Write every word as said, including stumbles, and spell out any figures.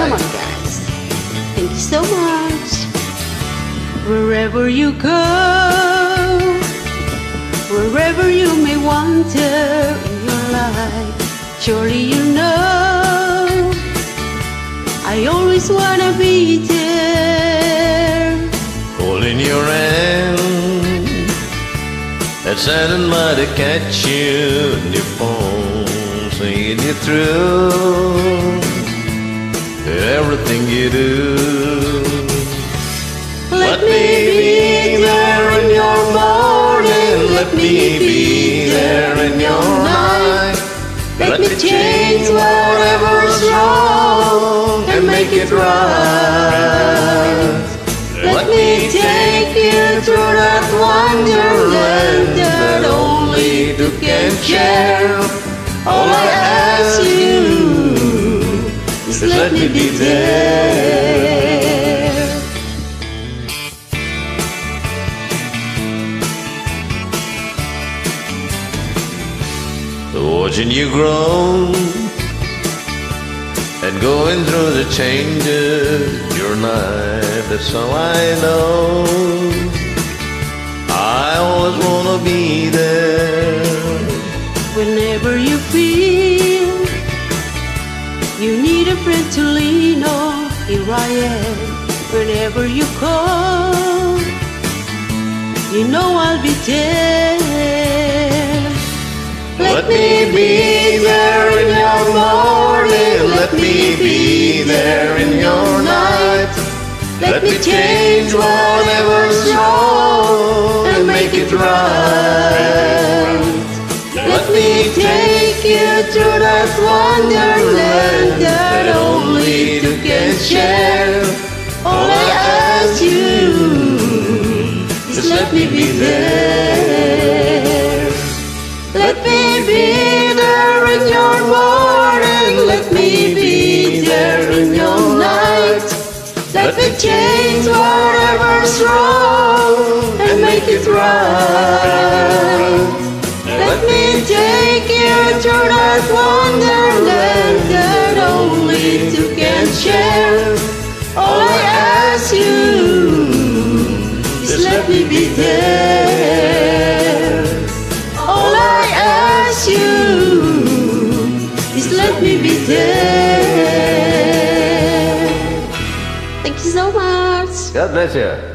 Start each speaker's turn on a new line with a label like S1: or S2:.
S1: Come on, guys. Thank you so much. Wherever you go, wherever you may wander in your life, surely you know I always wanna be there,
S2: holding your hand and standing by to catch you in your phone, seeing you through everything you do. Let me be there in your morning, let me be there in your night. Let me change whatever's wrong and make it right. Let me take you through that wonderland that only two can share. All I ask you is let me be there. Watching you grow and going through the changes in your life, that's all I know. I always wanna be there.
S1: Whenever you feel you need a friend to lean on, here I am. Whenever you call, you know I'll be there.
S2: Let me be there in your morning, let me be there in your night. Let me change whatever's wrong and make it right. Let me take you through that wonderland that only two can share. All I ask you is let me be there. Let me be there in your morning, let me be there in your night. Let me change whatever's wrong and make it right. Let me take you through that wonderland that only two can share. All I ask you is let me be there. All I ask you is let me be there. Thank you so much. God bless you.